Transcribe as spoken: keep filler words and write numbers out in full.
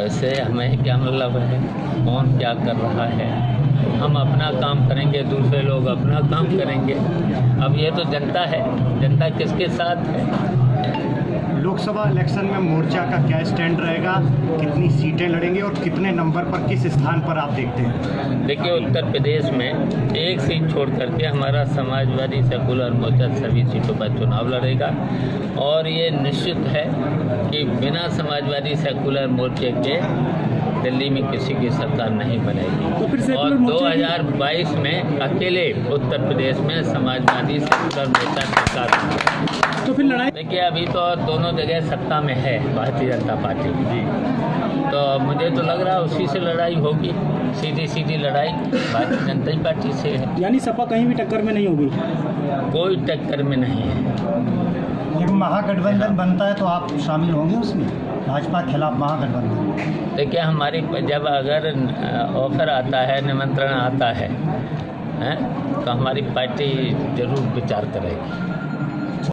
इससे हमें क्या मतलब है, कौन क्या कर रहा है। हम अपना काम करेंगे, दूसरे लोग अपना काम करेंगे। अब ये तो जनता है, जनता किसके साथ है। लोकसभा इलेक्शन में मोर्चा का क्या स्टैंड रहेगा, कितनी सीटें लड़ेंगे और कितने नंबर पर, किस स्थान पर आप देखते हैं? देखिए, उत्तर प्रदेश में एक सीट छोड़ करके हमारा समाजवादी सेकुलर मोर्चा सभी सीटों पर चुनाव लड़ेगा और ये निश्चित है कि बिना समाजवादी सेकुलर मोर्चे के दिल्ली में किसी की सरकार नहीं बनेगी। तो और दो हज़ार बाईस में अकेले उत्तर प्रदेश में समाजवादी सेकुलर मोर्चा सरकार बनेगी। तो फिर लड़ाई देखिए, अभी तो दोनों जगह सत्ता में है भारतीय जनता पार्टी, तो मुझे तो लग रहा है उसी से लड़ाई होगी, सीधी सीधी लड़ाई भारतीय जनता पार्टी से है। यानी सपा कहीं भी टक्कर में नहीं होगी? कोई टक्कर में नहीं है। जब महागठबंधन बनता है तो आप शामिल होंगे उसमें, भाजपा के खिलाफ महागठबंधन? देखिए, हमारी जब अगर ऑफर आता है, निमंत्रण आता है, है तो हमारी पार्टी जरूर विचार करेगी।